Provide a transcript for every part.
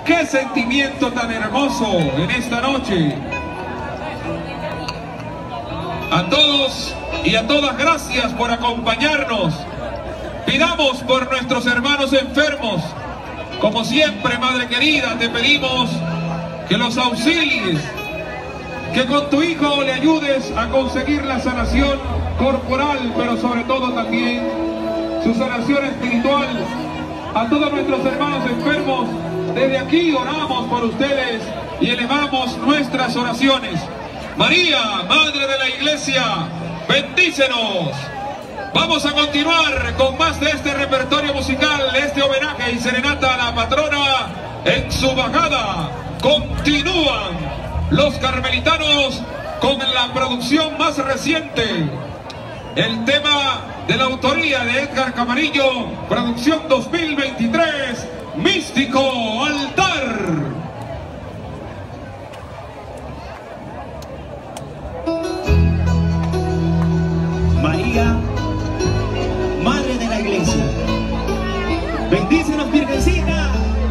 Qué sentimiento tan hermoso en esta noche. A todos y a todas, gracias por acompañarnos. Pidamos por nuestros hermanos enfermos. Como siempre, Madre querida, te pedimos que los auxilies, que con tu Hijo le ayudes a conseguir la sanación corporal, pero sobre todo también su sanación espiritual. A todos nuestros hermanos enfermos, desde aquí oramos por ustedes y elevamos nuestras oraciones. María, Madre de la Iglesia, bendícenos. Vamos a continuar con más de este repertorio musical, este homenaje y serenata a la patrona. En su bajada continúan los carmelitanos con la producción más reciente, el tema de la autoría de Edgar Camarillo, producción 2023, Místico Altar. María, Madre de la Iglesia, bendícenos, Virgencita.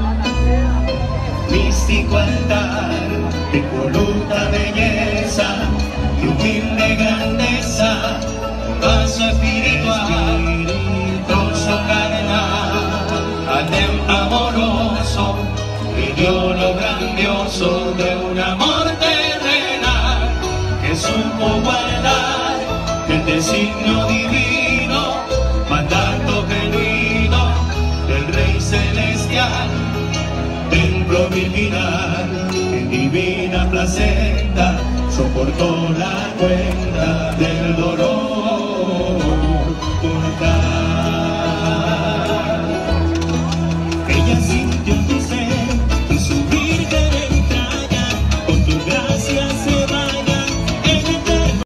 Místico altar de impoluta belleza y humilde grandeza, paso espiritual, trozo carnal, adem amoroso, vivió lo grandioso de un amor terrenal que supo guardar el designio divino, mandato genuino del Rey Celestial. Templo virginal, en divina placenta, soportó la cuenta del dolor.